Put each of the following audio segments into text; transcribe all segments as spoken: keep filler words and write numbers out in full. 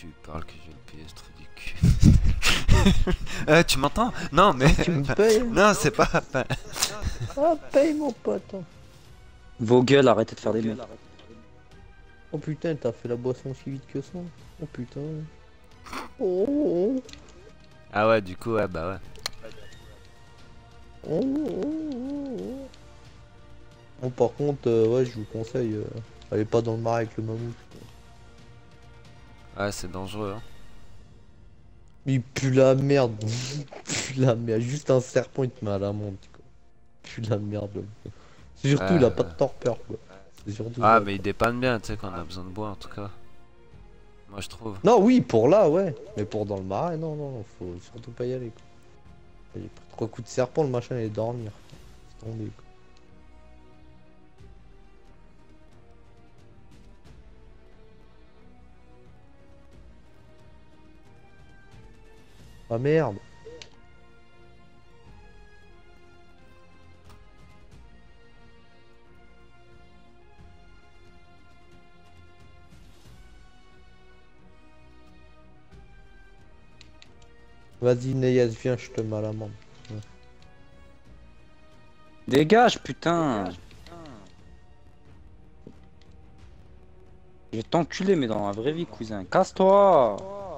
tu parles que je vais le payer ce truc du cul. euh, tu m'entends? Non mais... Tu me payes? Non c'est pas... Ah, paye mon pote. Vos gueules, arrêtez de faire des mecs. Oh putain, t'as fait la boisson aussi vite que ça. Oh putain. Oh, oh, Ah ouais du coup ouais bah ouais. oh, oh, oh, oh. Bon, par contre, euh, ouais, je vous conseille, euh, allez pas dans le marais avec le mammouth. Ouais c'est dangereux hein. Il pue la merde. Il pue la merde. Juste un serpent, il te met à l'amende, quoi. Il pue la merde. C'est surtout, Ouais, il a pas ouais. de torpeur, quoi. C'est surtout Ah ça, mais il quoi. dépanne bien tu sais quand on a besoin de bois en tout cas. Moi je trouve. Non, oui, pour là, ouais. Mais pour dans le marais, non, non, non, faut surtout pas y aller, quoi. Il a pris trois coups de serpent, le machin allait dormir. C'est tombé, quoi. Ah merde. Vas-y, Neyas, viens, je te mets à l'amende. Ouais. Dégage, putain. Je vais t'enculer, mais dans la vraie vie, cousin. Casse-toi.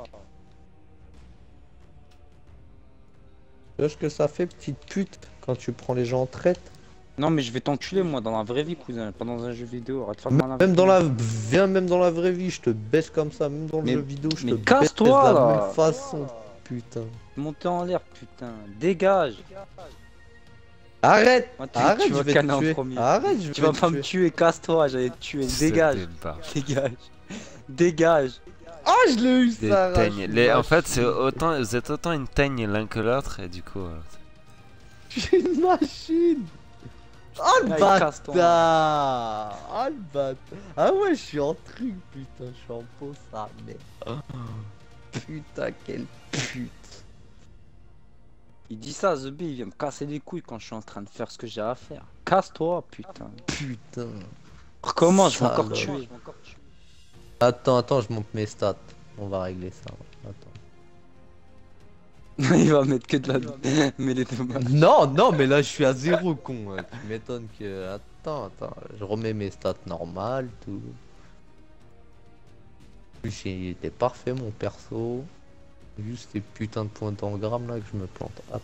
Tu vois ce que ça fait, petite pute, quand tu prends les gens en traite? Non, mais je vais t'enculer, moi, dans la vraie vie, cousin. Pas dans un jeu vidéo. Arrête de faire le malin avec Même dans moi. la... Viens, même dans la vraie vie, je te baisse comme ça. Même dans le Mais- jeu vidéo, je mais te baisse de casse-toi, la là. même façon. Putain. Monter en l'air, putain. Dégage. Arrête. Moi, tu, Arrête, tu je vas vais canner te en tuer. premier. Arrête, je vais Tu vas te pas tuer. me tuer, casse-toi, j'allais te tuer. Dégage. C'était pas- Dégage. Dégage. Ah, je l'ai eu, Des ça. teignes. Les... En fait c'est autant... Vous êtes autant une teigne l'un que l'autre et du coup... euh, J'ai une machine. Oh le Allez, bâtard. casse-toi. Ah le bâtard. Ah ouais, je suis en truc, putain. Je suis en pause, ça. Mais... Putain, quelle pute. Il dit ça, The B, il vient me casser les couilles quand je suis en train de faire ce que j'ai à faire. Casse-toi, putain. Putain. Recommence, je vais encore Salope. tuer. Attends, attends, je monte mes stats. On va régler ça. Attends. Il va mettre que de la... Mais les dommages. Non, non, mais là je suis à zéro, con. hein. Tu m'étonnes que. Attends, attends. Je remets mes stats normales, tout. En plus, il était parfait, mon perso. Juste ces putains de points d'engramme là que je me plante. Hop.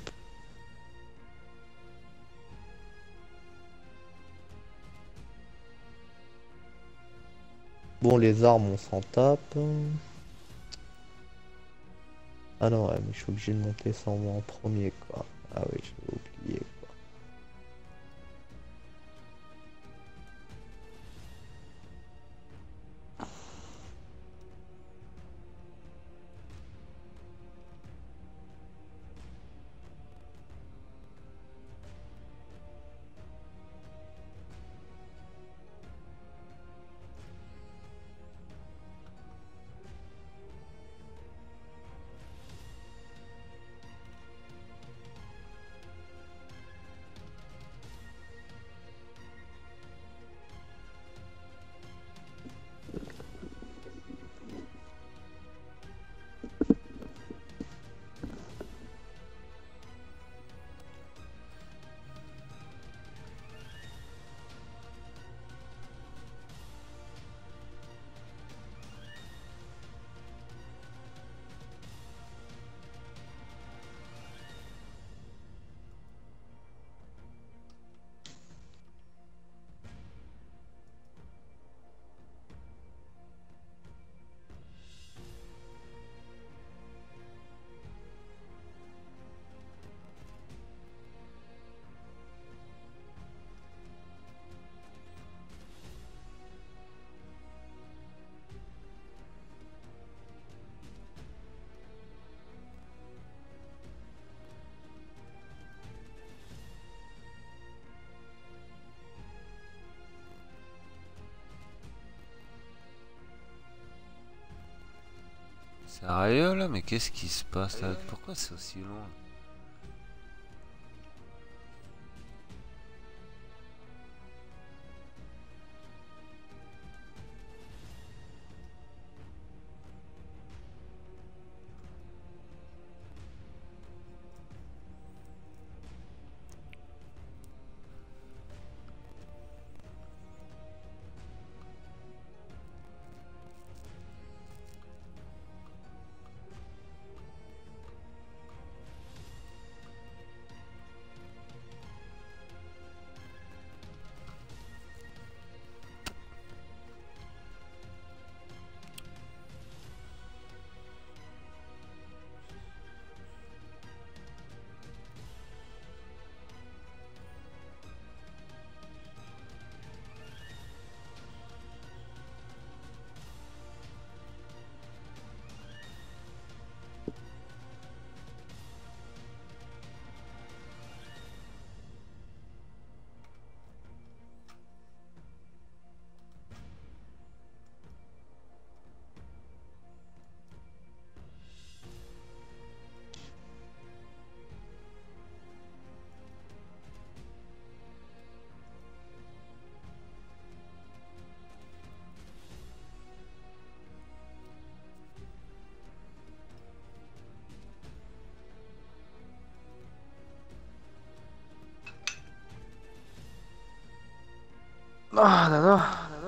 Bon, les armes, on s'en tape. Ah non, ouais, mais je suis obligé de monter sans moi en premier, quoi. Ah oui, j'avais oublié. Sérieux là? Mais qu'est-ce qui se passe là? Pourquoi c'est aussi long? Ah là là.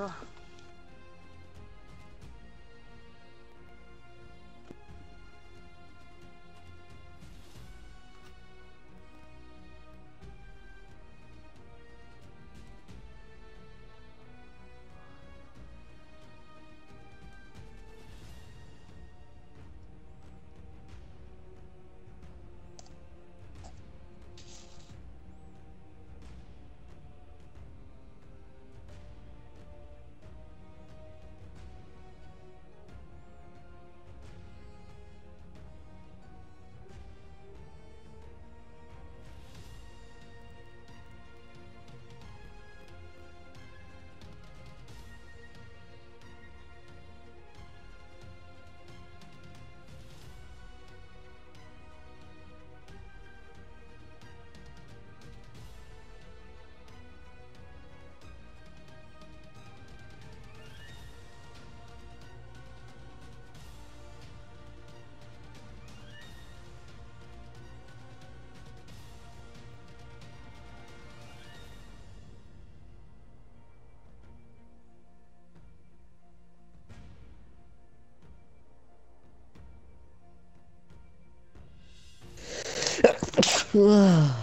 Ah.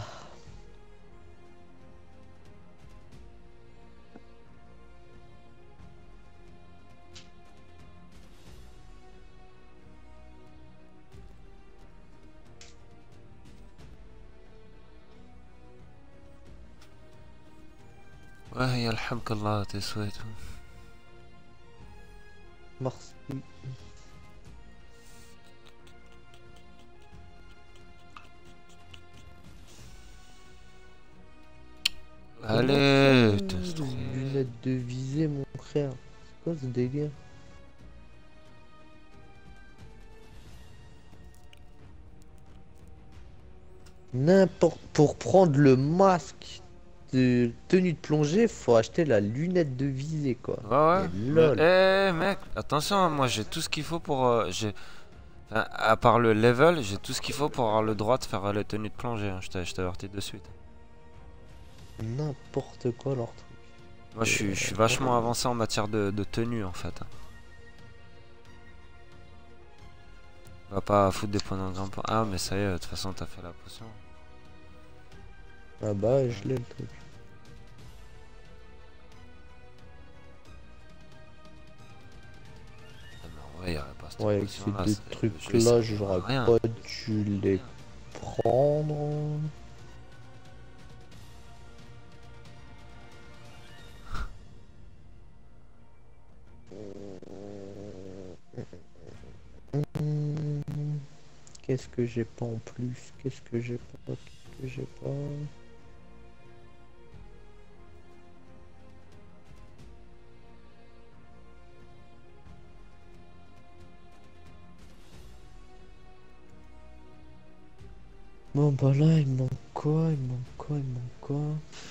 وهي الحمك الله تسويته. Merci. Allez, Mmh, lunettes de visée, mon frère. C'est quoi ce délire? N'importe. Pour prendre le masque de tenue de plongée, faut acheter la lunette de visée, quoi. ouais ouais. Mais Mais- lol. Eh mec, attention, hein, moi j'ai tout ce qu'il faut pour... euh, j'ai... Enfin, à part le level, j'ai tout ce qu'il faut pour avoir le droit de faire euh, la tenue de plongée, hein. Je t'ai- je t'avertis de suite. N'importe quoi leur truc. Moi je suis, je suis vachement avancé en matière de, de tenue en fait. On va pas foutre des points dans le grimpant. Ah mais ça y est, de toute façon t'as fait la potion. Ah bah, je l'ai le truc. Ah, mais en vrai, y aurait pas cette Ouais, avec potion ces là. deux c'est- trucs je vais là, servir à j'aurais rien. pas dû les prendre. Hum, Qu'est-ce que j'ai pas en plus? Qu'est-ce que j'ai pas? Qu'est-ce que j'ai pas? Bon bah là il me manque quoi? Il me manque quoi? Il me manque quoi?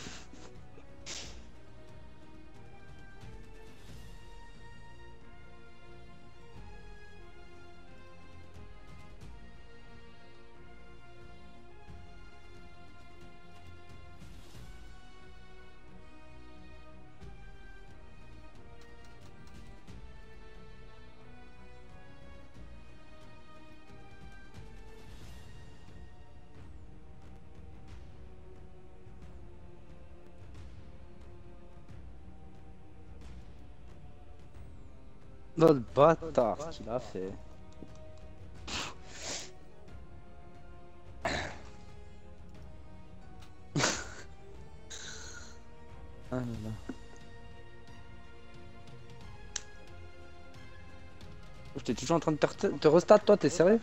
Non, le bâtard, ce qu'il a fait. Ah là là. J'étais toujours en train de te, te restat, toi, t'es sérieux?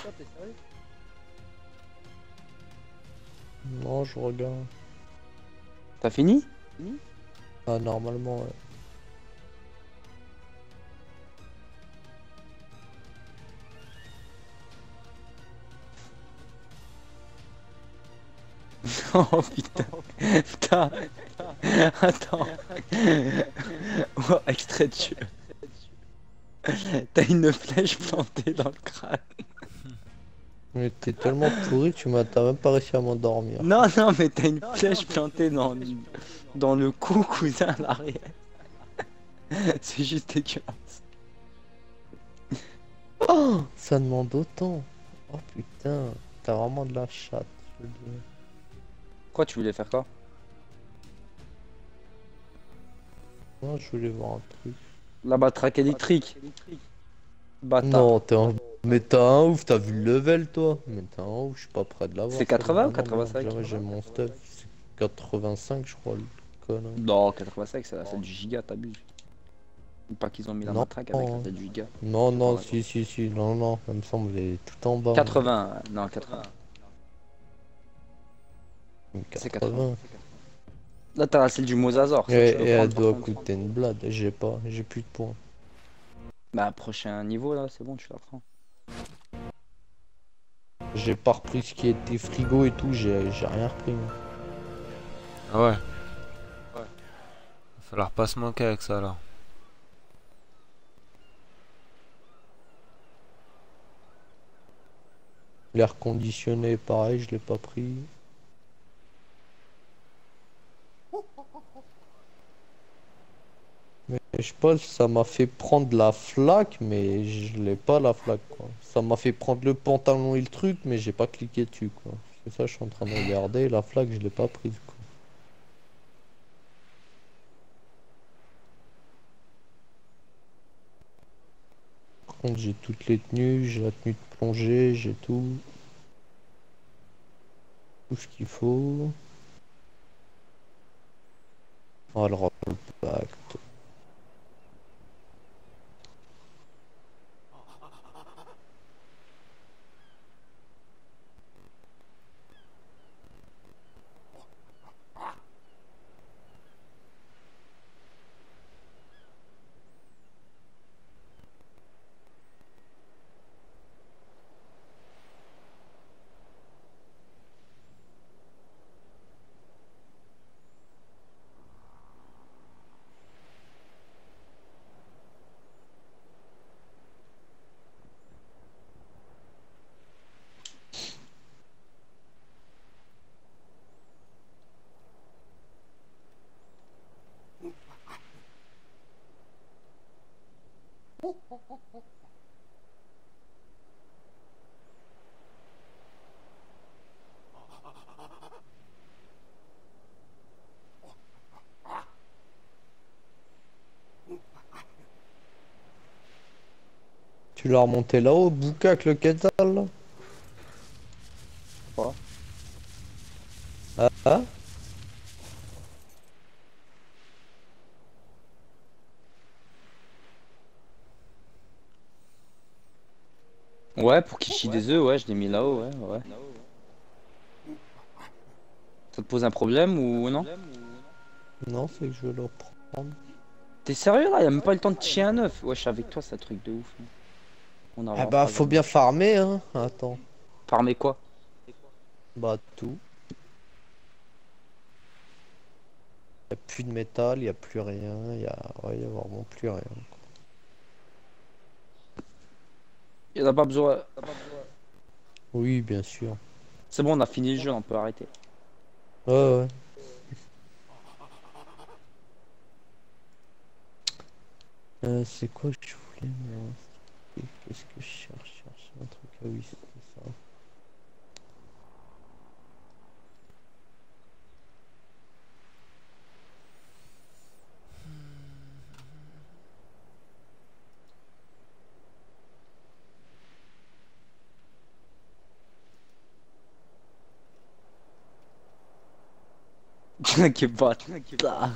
Non, je regarde. T'as fini? Ah, normalement, ouais. Oh putain. Putain. Attends. Oh, extrait de jeu. T'as une flèche plantée dans le crâne. Mais t'es tellement pourri que tu m'as t'as même pas réussi à m'endormir. Non, non, mais t'as une flèche plantée dans, dans le cou, cousin, à l'arrière. C'est juste dégueulasse. Oh, ça demande autant. Oh putain, t'as vraiment de la chatte, je veux dire. Quoi, tu voulais faire quoi? Non, je voulais voir un truc. La batraque électrique. Bâtard. Non, t'es un... Mais t'as un ouf, t'as vu le level toi? Mais t'as un ouf, je suis pas prêt de l'avoir. C'est quatre-vingts ou celle-là. Non, non, quatre-vingt-cinq? jamais j'ai mon stuff. C'est quatre-vingt-cinq, je crois, le connard. Non, quatre-vingt-cinq, c'est celle du giga, t'abuses. Pas qu'ils ont mis la Non. matraque avec la celle du giga. Non, non, Ouais. si, si, si, non, non, ça me semble, elle est tout en bas. quatre-vingts, non, quatre-vingts. C'est quatre-vingts. Là, t'as celle du Mozazor. Et, ça, tu peux et elle prendre, par doit contre. coûter une blade, j'ai pas, j'ai plus de points. Bah, prochain niveau, là, c'est bon, tu la prends. J'ai pas repris ce qui était frigo et tout, j'ai j'ai rien repris. moi. Ah ouais. Va falloir pas se manquer avec ça là. L'air conditionné, pareil, je l'ai pas pris. Mais je sais pas, ça m'a fait prendre la flaque, mais je l'ai pas la flaque quoi. Ça m'a fait prendre le pantalon et le truc, mais j'ai pas cliqué dessus quoi. C'est ça, je suis en train de regarder, la flaque je l'ai pas prise quoi. Par contre, j'ai toutes les tenues, j'ai la tenue de plongée, j'ai tout. Tout ce qu'il faut. Alors, le pacte. Tu l'as remonté là-haut, Boucac le Quetzal là? Quoi? Ah, ah. Ouais, pour qu'il chie des œufs, ouais, je l'ai mis là-haut, ouais, ouais. Ça te pose un problème ou non? Non, c'est que je vais le reprendre. T'es sérieux là? Y'a même pas eu le temps de chier un œuf. Wesh, avec toi, c'est un truc de ouf. hein. On Ah aura bah, pas faut jamais. bien farmer, hein. Attends. Farmer quoi? Bah, tout. Y a plus de métal, y a plus rien, y a, ouais, y a vraiment plus rien. Y'en a pas besoin. Oui, bien sûr. C'est bon, on a fini le jeu, on peut arrêter. Ouais, ouais. Euh, c'est quoi que je voulais, moi? Qu'est-ce que je cherche? Je cherche un truc. Ah oui, c'était ça. T'inquiète pas, t'inquiète pas.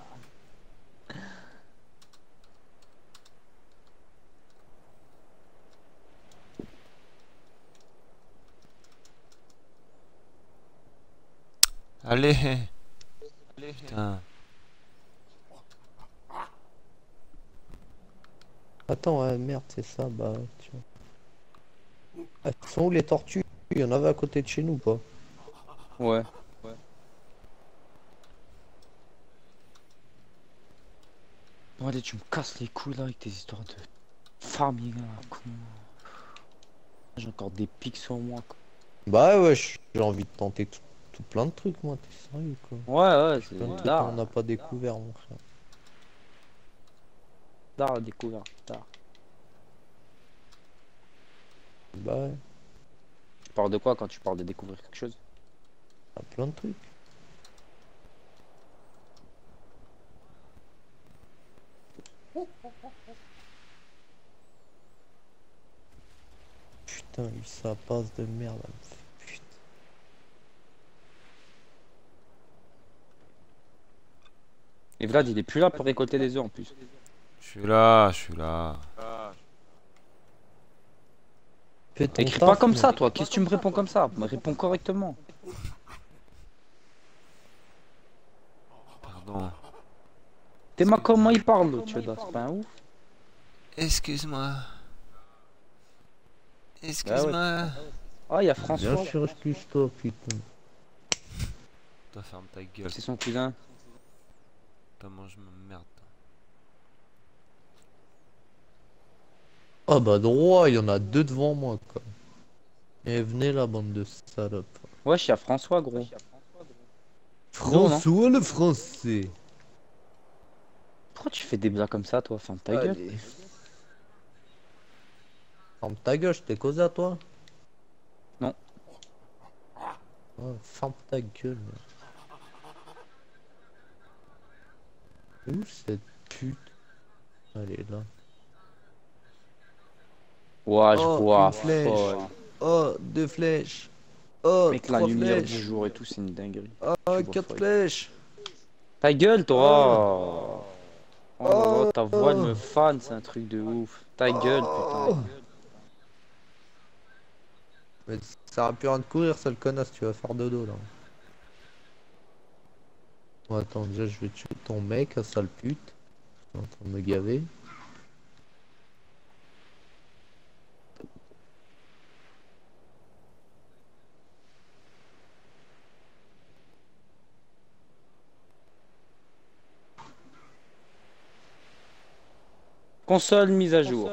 Allez. Putain. Attends, ouais, merde, c'est ça, bah, tiens. Ah, elles sont où les tortues? Il y en avait à côté de chez nous, pas? Ouais. Bon, allez, tu me casses les couilles là avec tes histoires de farming là, con. J'ai encore des pics sur moi quoi. Bah ouais, j'ai envie de tenter tout, tout plein de trucs, moi, t'es sérieux, quoi. Ouais, ouais, Plein de c'est trucs là. qu'on n'a pas découvert, mon frère. tard à découvrir, tard. Bah ouais, Tu parles de quoi quand tu parles de découvrir quelque chose? y a plein de trucs. Putain, lui, ça passe de merde. elle me fait- Putain. Et Vlad, il est plus là pour récolter les œufs en plus. Je suis là, je suis là. Fais ton Écris taf, pas comme mec. ça, toi. Qu'est-ce que tu me réponds comme ça? Me réponds correctement. Pardon. T'es ma comment il parle, l'autre, tu vois, c'est pas un ouf. Excuse-moi. Excuse-moi. Ah, il y a Bien François. sûr, je touche toi, putain. Toi, ferme ta gueule. C'est son cousin. Toi, mange ma merde. Ah bah droit, il y en a deux devant moi, quoi. Et venez la bande de salopes. Wesh, il y a François, gros. François le français. Pourquoi tu fais des blagues comme ça, toi? Ferme ta gueule. Allez. Ferme ta gueule, je t'ai causé à toi? Non. Oh, ferme ta gueule. mec. Où cette pute? Elle est là. Ouah, je Oh, vois. une flèche. folle. Oh, deux flèches. Oh, Mec, la trois lumière du flèches. jour et tout, c'est une dinguerie. Oh, Tu vois quatre folle. flèches. Ta gueule, toi. Oh, là là, Oh. ta voix elle me fan, c'est un truc de ouf. Ta gueule, Oh. putain. Mais ça aurait pu rien de courir, sale connasse, tu vas faire dodo là. Bon, attends, déjà je vais tuer ton mec, à sale pute. Je suis en train de me gaver. Console mise à jour.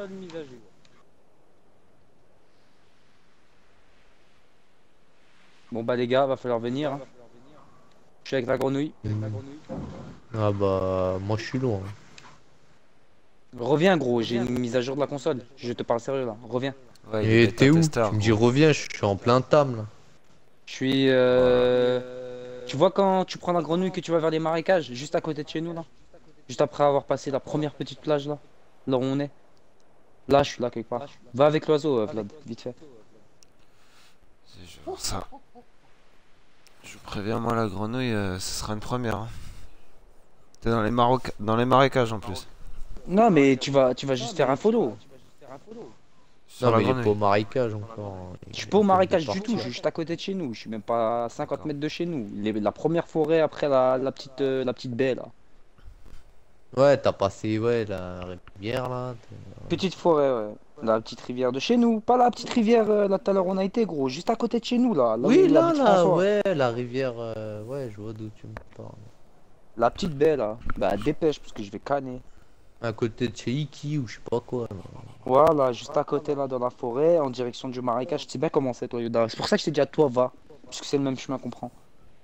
Bon bah les gars, va falloir venir. hein. Je suis avec la grenouille. Ah bah, moi je suis loin. Reviens gros, j'ai une mise à jour de la console. Je te parle sérieux là, reviens. Ouais, il est Et bêta t'es où? testeur, Tu me dis gros. reviens, je suis en plein tam là. Je suis... Euh... Tu vois quand tu prends la grenouille que tu vas vers les marécages, juste à côté de chez nous là. Juste après avoir passé la première petite plage là. Là où on est. Là, je suis là quelque part. Va avec l'oiseau, euh, Vlad, vite fait. Si je vais voir ça. Je vous préviens, moi, la grenouille, euh, ce sera une première. hein. T'es dans les, maroc... dans les marécages en plus. Non mais tu vas, tu vas juste faire un follow. Sur Non la mais il est pas grenouille. au marécage encore. Je suis Il pas au vient de marécage du tout, partir. je suis juste à côté de chez nous. Je suis même pas à cinquante mètres de chez nous. Les- la première forêt après la, la petite, euh, la petite baie là. Ouais, t'as passé ouais, la rivière là. t'es- Petite forêt, ouais. La petite rivière de chez nous. Pas la petite rivière euh, là tout à l'heure on a été gros. Juste à côté de chez nous là. Là où Oui, il là, habite là, François. ouais, la rivière. euh, Ouais, je vois d'où tu me parles. La petite baie là. Bah dépêche parce que je vais canner. À côté de chez Iki ou je sais pas quoi. là. Voilà, juste à côté là dans la forêt, en direction du marécage. Tu sais bien comment c'est toi Yoda. C'est pour ça que je t'ai dit à toi va. Puisque c'est le même chemin qu'on prend.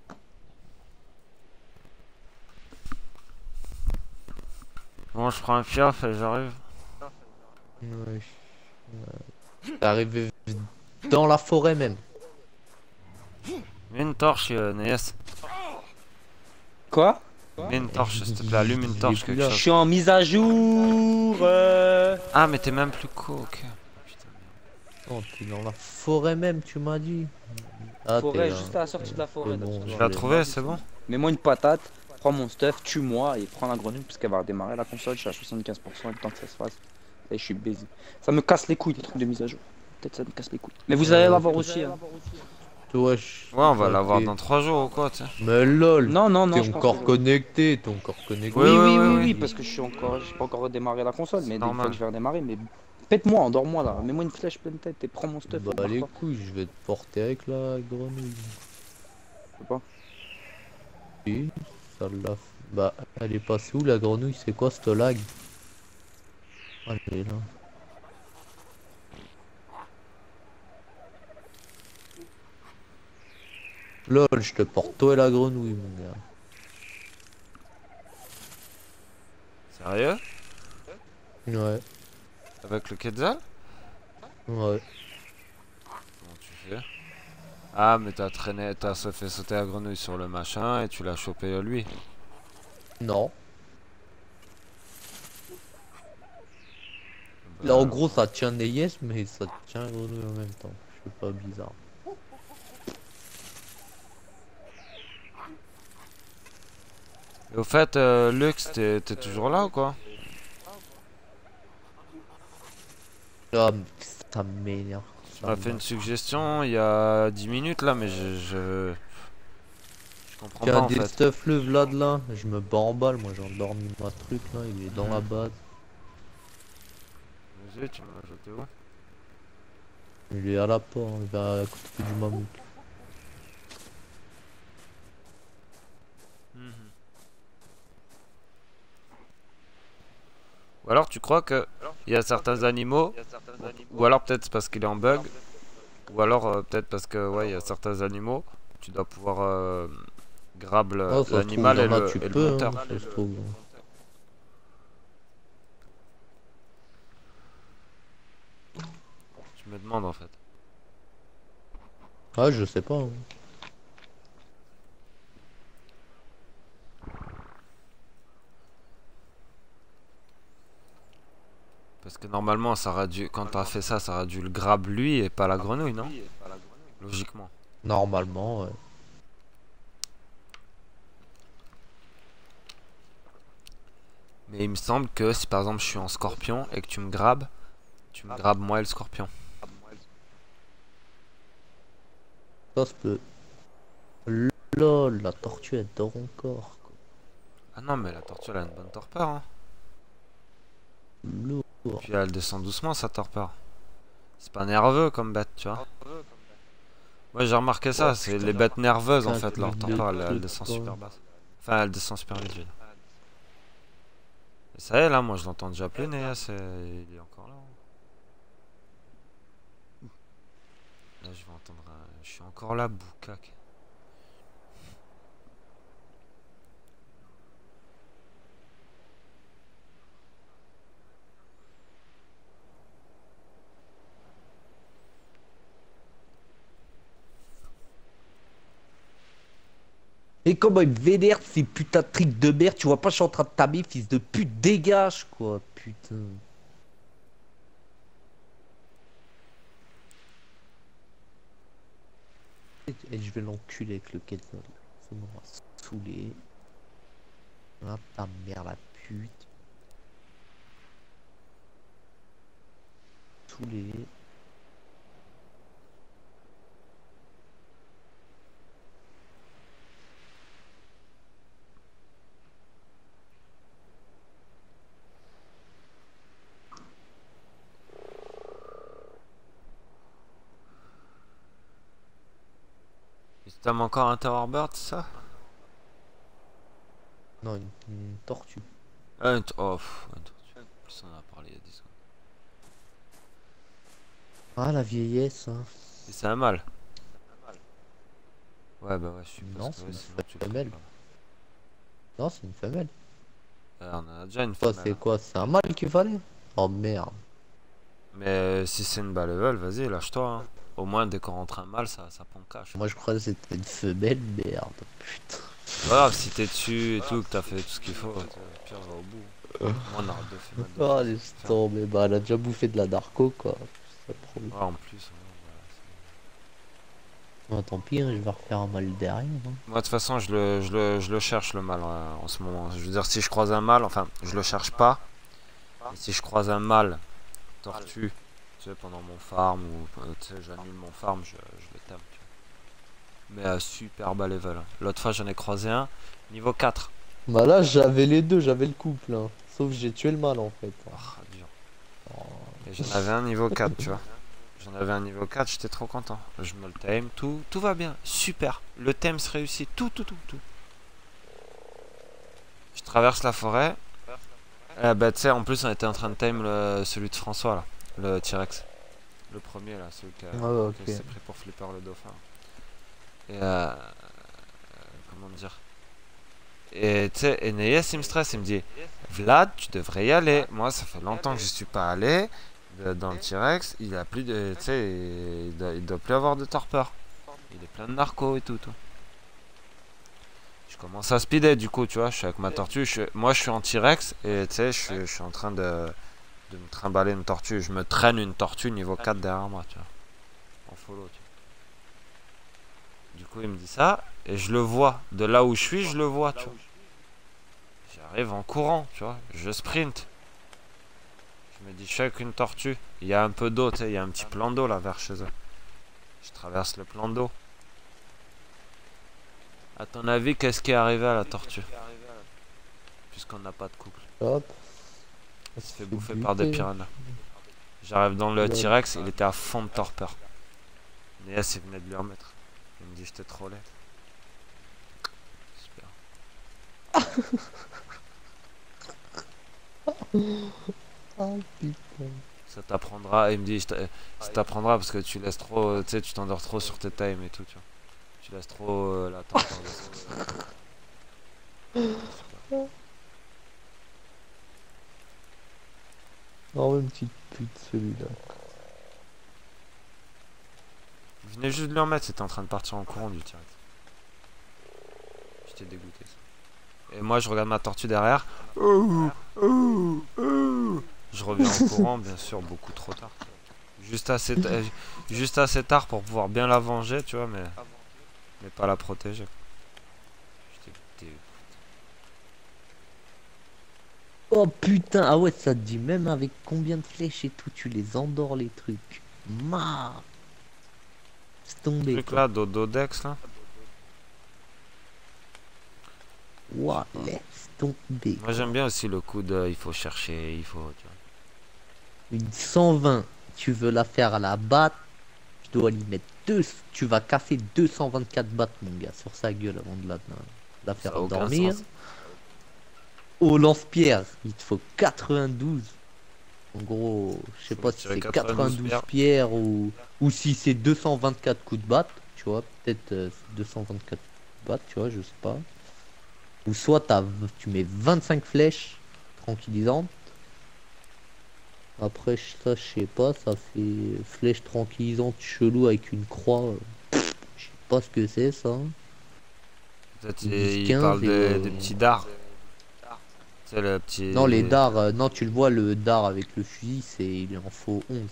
Bon, je prends un fiaf et j'arrive. Ouais. Ouais. T'es arrivé dans la forêt même. Mets une torche, euh, Néas. Quoi? Mets une torche, s'il te plaît. Allume une Il est torche, plus quelque là. Je chose. suis en mise à jour. euh. Ah, mais t'es même plus coke. Putain, Oh, t'es dans la forêt même, tu m'as dit. Ah, Forêt, t'es là. juste à la sortie de la forêt, C'est là, bon, tu tu je l'as l'ai. trouvé, c'est bon? Mets-moi une patate, prends mon stuff, tue-moi et prends la grenouille parce qu'elle va redémarrer la console. Je suis à soixante-quinze pour cent le temps que ça se fasse. Et je suis baisé. Ça me casse les couilles les trucs de mise à jour. Peut-être ça me casse les couilles. Mais vous allez Ouais, l'avoir tout- aussi. Hein. Toi, je- Ouais, on va ok. l'avoir dans trois jours ou quoi, tu sais. Mais lol. Non, non, non. T'es je pense encore que- connecté, t'es encore connecté. Oui, Ouais, oui, ouais, oui, ouais, oui, ouais. parce que je suis encore, j'ai pas encore redémarré la console, C'est mais dès normal. que je vais redémarrer, mais pète-moi, endors-moi là, mets-moi une flèche pleine tête et prends mon stuff. Bah et les barre-toi. couilles, je vais te porter avec la grenouille. Je sais pas. Oui, ça l'a. Bah, elle est passée où la grenouille? C'est quoi cette lag? Ah, elle est là. Lol, je te porte toi et la grenouille, mon gars. Sérieux? Ouais, Avec le Quetzal? ouais. Comment tu fais? Ah, mais t'as traîné, t'as se fait sauter la grenouille sur le machin et tu l'as chopé lui. Non. Là, en Bah, gros, ça tient des yes, mais ça tient grenouille en même temps. Je sais pas, bizarre. et au fait, euh, Lux, t'es t'es toujours là ou quoi? Ah, mais ça m'énerve. Tu Ça m'as fait m'a- une suggestion il y a dix minutes là, mais je, je, je comprends pas Tiens, en des fait. stuff le Vlad là. Je me bats en balle, moi j'ai endormi ma truc là. Il est dans la Mhm. base. Vas-y, tu m'as ajouté où? Il est à la porte, il va à côté du mammouth. Mhm. Ou alors tu crois que il y a certains animaux, ou alors peut-être c'est parce qu'il est en bug, ou alors euh, peut-être parce que ouais, il y a certains animaux, tu dois pouvoir euh, grab le- Oh, ça se trouve, il l'animal y et en a, le, tu et le peux, hein, monteur. ça se trouve. Je me demande en fait. Ah, je sais pas, hein. Parce que normalement, ça aurait dû, quand t'as fait ça, ça aurait dû le grab lui et pas la grenouille, non? Logiquement. Normalement, ouais. Mais il me semble que si par exemple je suis en scorpion et que tu me grabes, tu me grabes moi et le scorpion. Ça se peut. Lol, la tortue elle dort encore. Ah non, mais la tortue elle a une bonne torpeur, hein. Lourd. Puis elle descend doucement sa torpeur. C'est pas nerveux comme bête, tu vois. Moi j'ai remarqué ça, Oh, c'est putain. les bêtes nerveuses en Putain, fait, leur le torpeur elle, elle truc, descend quoi. super basse. Enfin, elle descend super vite, je veux dire. Et ça y est, là, moi je l'entends déjà plus, Néa, c'est... il est encore là. Là, je vais entendre un... Je suis encore là, boucac. Et comment il me vénère ces putains de trucs de merde, tu vois pas, je suis en train de tamer, fils de pute, dégage quoi, putain. Et et je vais l'enculer avec le Quetzal. Ça m'aura saoulé. Ah ta mère la pute. Saoulé. Et t'as encore un Tower Bird, c'est ça? Non, une, une tortue. Ah, une t- oh, pff, une tortue. En plus, on en a parlé il y a dix secondes. Ah la vieillesse, hein. Et c'est un mâle. Ouais, bah ouais, je suppose Non, que c'est ouais, une sinon tu le femelle. ferais Non, c'est une femelle. pas. Ouais, on en a déjà une Quoi, femelle. c'est quoi? C'est un mâle qu'il fallait? Oh merde. Mais euh, si c'est une balle level, vas-y, lâche-toi, hein. Au moins, dès qu'on rentre un mâle, ça, ça prend cash. Moi je croyais que c'était une femelle, merde. Putain. C'est pas grave, si t'es dessus et tout, que t'as fait tout ce qu'il faut, au pire, va au bout. Moi, on aura deux femelles. deux Oh choses les à faire. tombés, bah elle a déjà bouffé de la narco quoi. Ça prend- Ouais, en plus, ouais, voilà, Ah, tant pis, hein, je vais refaire un mal derrière. Hein. c'est- moi, de toute façon, je le, je le, je le cherche, le mâle, euh, en ce moment. Je veux dire, si je croise un mâle, enfin, je le cherche pas. Mais si je croise un mâle tortue, tu sais, pendant mon farm, ou euh, tu sais, j'annule mon farm, je, je le tape, tu vois. Mais à super bas level. L'autre fois, j'en ai croisé un, niveau quatre. Bah là j'avais les deux, j'avais le couple. Hein. Sauf que j'ai tué le mal en fait. Oh, dur. Et j'en avais un niveau quatre, tu vois. J'en avais un niveau quatre, j'étais trop content. Je me le tame, tout, tout va bien, super. Le thème se réussit, tout, tout, tout, tout. Je traverse la forêt. Eh bah, tu sais, en plus, on était en train de tame le- celui de François, là. Le T-Rex. Le premier, là, celui qui, a- Ah ouais, qui ok. s'est pris pour Flipper le dauphin. Et euh, euh, comment dire Et tu sais, et Neyes, il me stresse, il me dit, Vlad, tu devrais y aller. Moi, ça fait longtemps que je suis pas allé euh, dans le T-Rex. Il a plus de, tu sais, il doit, il doit plus avoir de torpeur. Il est plein de narcos et tout, tout. Je commence à speeder, du coup, tu vois, je suis avec ma tortue. Je, moi, je suis en T-Rex et tu sais, je, suis- je suis en train de, de me trimballer une tortue. Je me traîne une tortue niveau quatre derrière moi, tu vois, en follow, tu vois. Du coup, il me dit ça et je le vois. De là où je suis, je le vois, tu vois. J'arrive en courant, tu vois. Je sprint. Je me dis, je suis avec une tortue. Il y a un peu d'eau, tu sais. Il y a un petit plan d'eau là vers chez eux. Je traverse le plan d'eau. À ton avis, qu'est-ce qui est arrivé à la tortue? Puisqu'on n'a pas de couple. Hop. Il se fait C'est bouffer par des buté. piranhas. J'arrive dans le Lol. T-Rex, il était à fond de torpeur. Néas, il venait de lui remettre. Il me dit, je te trollais. Super. Ah putain. Ça t'apprendra. Il me dit, je t'a- ça t'apprendra parce que tu laisses trop, tu sais, tu t'endors trop sur tes times et tout, tu vois. Tu laisses trop euh, la torpeur descendre. Super. Oh, une petite pute celui-là. Je venais juste de lui remettre, c'était en train de partir en courant du T-Rex. J'étais dégoûté. Ça. Et moi, je regarde ma tortue derrière. Ouh, ouh, ouh. Je reviens en courant, bien sûr, beaucoup trop tard. Juste assez, ta- juste assez tard pour pouvoir bien la venger, tu vois, mais, mais pas la protéger. J'étais dégoûté. Oh putain, ah ouais, ça te dit même avec combien de flèches et tout, tu les endors les trucs. Ma, c'est Ce tombé truc quoi. là, Dododex là. Je sais Ouah, pas. laisse tomber Moi j'aime quoi. bien aussi le coup de il faut chercher, il faut. Tu vois. Une cent vingt, tu veux la faire à la batte, tu dois lui mettre deux, tu vas casser deux cent vingt-quatre battes mon gars sur sa gueule avant de la, la Ça faire a aucun dormir. sens. Au lance-pierre, il te faut quatre-vingt-douze. En gros, je sais Faut lui pas si tirer c'est quatre-vingt-douze quatre-vingt-douze pierres. pierres ou, ou si c'est deux cent vingt-quatre coups de batte, tu vois, peut-être euh, deux cent vingt-quatre coups de batte, tu vois, je sais pas. Ou soit t'as- tu mets vingt-cinq flèches tranquillisantes. Après, je- ça, je sais pas, ça fait flèche tranquillisante chelou avec une croix. euh, Je sais pas ce que c'est ça. Peut-être Ils disent il il quinze parle et des, euh, des petits dards. C'est le non, les petit. dards, euh, non, tu le vois, le dard avec le fusil, c'est il en faut onze.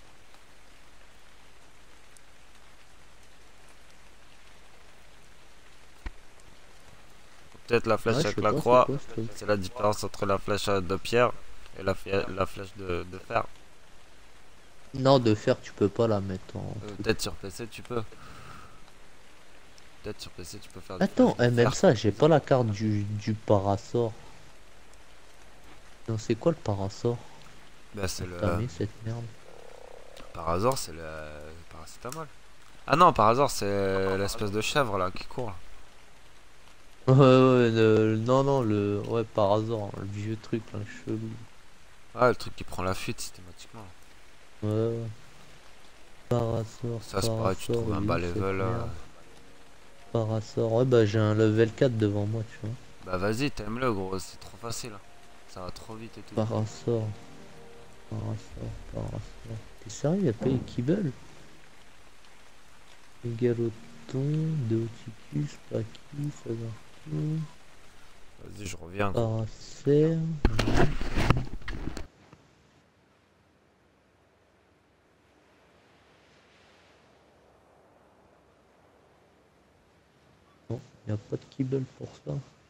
Peut-être la Ouais, flèche je avec sais la pas c'est croix. quoi ce truc. C'est la différence entre la flèche de pierre et la, fie- la flèche de, de fer. Non, de fer, tu peux pas la mettre en Euh, truc. Peut-être sur P C tu peux. Peut-être sur P C tu peux faire des Attends, flèches de eh, même fer. ça, j'ai pas la carte du, du parasort. Non, c'est quoi le parasort? Bah c'est le. T'as mis cette merde. Par hasard c'est le paracétamol. Ah non, par hasard c'est l'espèce de chèvre là qui court. Ouais, ouais, le- non, non, le. Ouais, parasort, hein, le vieux truc là, chelou. Ah, le truc qui prend la fuite systématiquement. Ouais, ouais. Parasort, Ça c'est pareil, tu parasort, trouves un il est bas où cette level. euh, merde? Parasort, ouais, bah j'ai un level quatre devant moi, tu vois. Bah vas-y, t'aimes-le gros, c'est trop facile. Ça va trop vite et tout. Parasort, parasort, parasort. T'es sérieux, y'a pas les Kibble? Mégaloton, Deoticus, Paki, Sagartou, Vas-y, je reviens gros. Paracer. Non, y'a pas de Kibble pour ça.